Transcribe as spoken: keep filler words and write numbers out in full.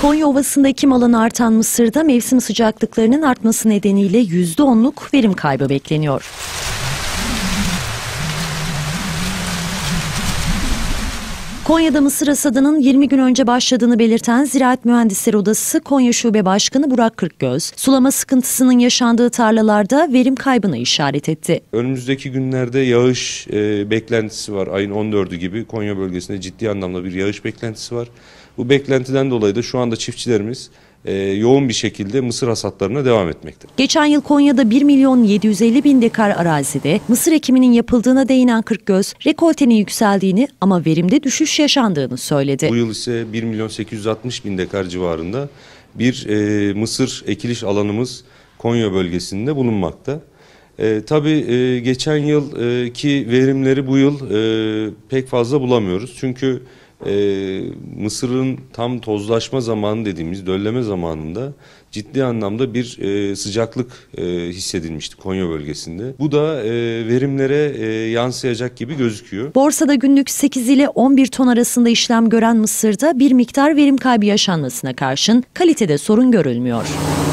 Konya Ovası'nda ekim alanı artan mısırda mevsim sıcaklıklarının artması nedeniyle yüzde onluk verim kaybı bekleniyor. Konya'da mısır hasadının yirmi gün önce başladığını belirten Ziraat Mühendisleri Odası Konya Şube Başkanı Burak Kırkgöz, sulama sıkıntısının yaşandığı tarlalarda verim kaybına işaret etti. Önümüzdeki günlerde yağış e, beklentisi var. Ayın on dördü gibi Konya bölgesinde ciddi anlamda bir yağış beklentisi var. Bu beklentiden dolayı da şu anda çiftçilerimiz e, yoğun bir şekilde mısır hasatlarına devam etmekte. Geçen yıl Konya'da bir milyon yedi yüz elli bin dekar arazide mısır ekiminin yapıldığına değinen Kırkgöz, rekoltenin yükseldiğini ama verimde düşüş yaşandığını söyledi. Bu yıl ise bir milyon sekiz yüz altmış bin dekar civarında bir e, mısır ekiliş alanımız Konya bölgesinde bulunmakta. E, tabii e, geçen yılki verimleri bu yıl e, pek fazla bulamıyoruz. Çünkü e, mısırın tam tozlaşma zamanı dediğimiz dölleme zamanında ciddi anlamda bir e, sıcaklık e, hissedilmişti Konya bölgesinde. Bu da e, verimlere e, yansıyacak gibi gözüküyor. Borsada günlük sekiz ile on bir ton arasında işlem gören mısırda bir miktar verim kaybı yaşanmasına karşın kalitede sorun görülmüyor.